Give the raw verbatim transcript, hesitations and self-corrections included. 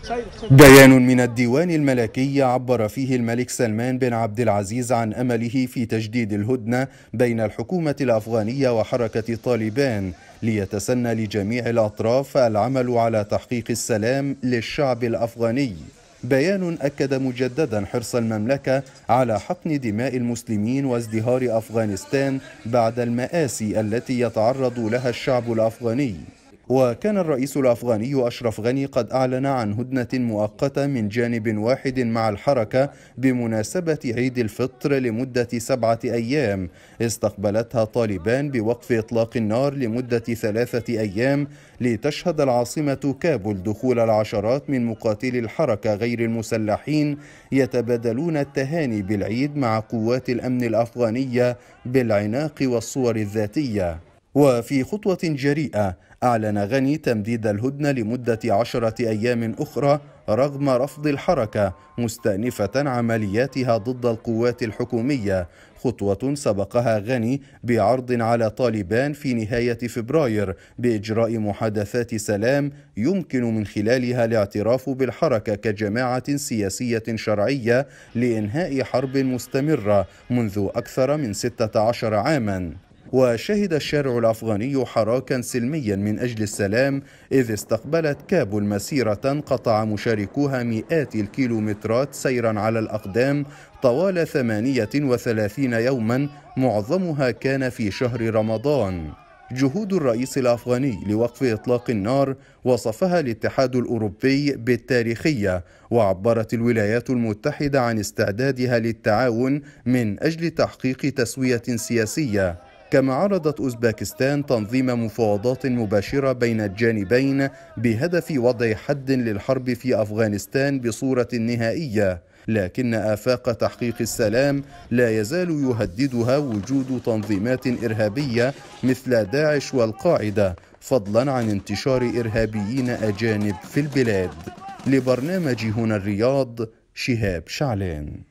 بيان من الديوان الملكي عبر فيه الملك سلمان بن عبد العزيز عن أمله في تجديد الهدنة بين الحكومة الأفغانية وحركة طالبان ليتسنى لجميع الأطراف العمل على تحقيق السلام للشعب الأفغاني. بيان أكد مجددا حرص المملكة على حقن دماء المسلمين وازدهار أفغانستان بعد المآسي التي يتعرض لها الشعب الأفغاني. وكان الرئيس الأفغاني أشرف غني قد أعلن عن هدنة مؤقتة من جانب واحد مع الحركة بمناسبة عيد الفطر لمدة سبعة أيام استقبلتها طالبان بوقف إطلاق النار لمدة ثلاثة أيام، لتشهد العاصمة كابول دخول العشرات من مقاتلي الحركة غير المسلحين يتبادلون التهاني بالعيد مع قوات الأمن الأفغانية بالعناق والصور الذاتية. وفي خطوة جريئة أعلن غني تمديد الهدنة لمدة عشرة أيام أخرى رغم رفض الحركة، مستأنفة عملياتها ضد القوات الحكومية، خطوة سبقها غني بعرض على طالبان في نهاية فبراير بإجراء محادثات سلام يمكن من خلالها الاعتراف بالحركة كجماعة سياسية شرعية لإنهاء حرب مستمرة منذ أكثر من ستة عشر عاماً. وشهد الشارع الأفغاني حراكا سلميا من أجل السلام، إذ استقبلت كابول مسيرة قطع مشاركوها مئات الكيلومترات سيرا على الأقدام طوال ثمانية وثلاثين يوما، معظمها كان في شهر رمضان. جهود الرئيس الأفغاني لوقف إطلاق النار وصفها الاتحاد الأوروبي بالتاريخية، وعبرت الولايات المتحدة عن استعدادها للتعاون من أجل تحقيق تسوية سياسية. كما عرضت أوزباكستان تنظيم مفاوضات مباشرة بين الجانبين بهدف وضع حد للحرب في أفغانستان بصورة نهائية، لكن آفاق تحقيق السلام لا يزال يهددها وجود تنظيمات إرهابية مثل داعش والقاعدة، فضلا عن انتشار إرهابيين أجانب في البلاد. لبرنامج هنا الرياض، شهاب شعلان.